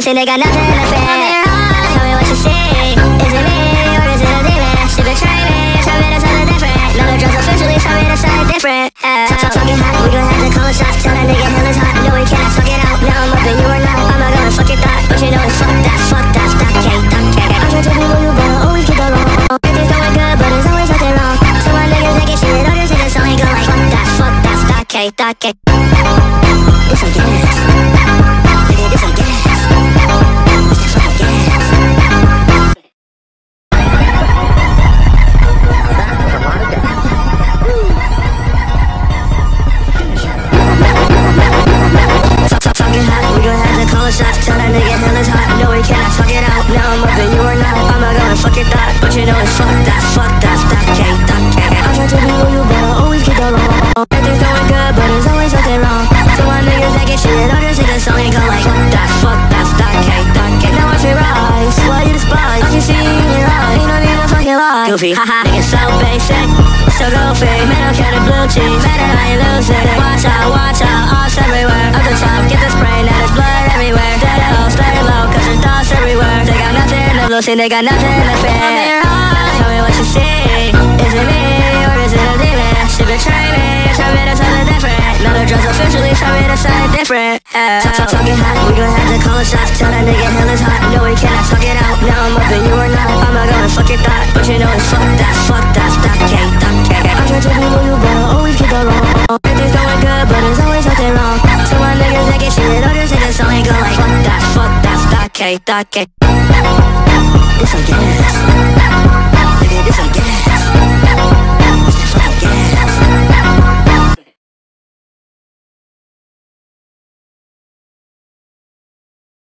pussy, they got nothing to fear. Tell me what you see. Is it me or is it a demon? She betray me, tell me to something different. Now the drugs officially tell me to something different. Talking hot, we gon' have to call a shot. Tell that nigga hell is hot, no we cannot talk it out. Now I'm up and you are not, I'm not gonna fuck it that. But you know it's fuck that, Thot K, Thot K. I'm trying to be who you better always get that wrong. Everything's going good, but there's always something wrong. So my niggas taking shit, don't just hit the song and go like fuck that, Thot K, Thot K. This some gas, nigga, this some gas. This that fucking gas. Talking hot, we gon' have to call a shot. Tell that nigga hell is hot, no we cannot talk it out. Now I'm up and you are not, I'm not gonna fuck it that. But you know it's fuck that, Thot K, Thot K. I'm trying to be who you better always get that wrong. Everything's going good, but there's always something wrong. So my niggas taking shit, don't just hit the song and go like fuck that, Thot K, Thot K. Now I feel rise, why you despise? I can see in your eyes, ain't no need to fucking lie. Goofy, haha, nigga so basic, so goofy. Man, I'm counting blue cheese, man, I ain't losing. Watch out, odds everywhere. Up the top, get the spray, now there's blood everywhere. Stay low, cause there's dots everywhere. They got nothing to lose, they got nothing to fear. Tell me what you see. Is it me or is it a demon? She betray me, tell me to something different. Now the drugs officially tell me to something different. Talking hot, we gon' have to call a shot. Tell that nigga hell is hot, no we cannot talk it out. Now I'm up and you are not, I'm not gonna fuck it that. But you know it's fuck that, Thot K, Thot K. I'm trying to be who you better always get that wrong. Everything's going good, but there's always something wrong. So my niggas taking shit, don't just hit the song and go like fuck that, Thot K, Thot K. This some gas.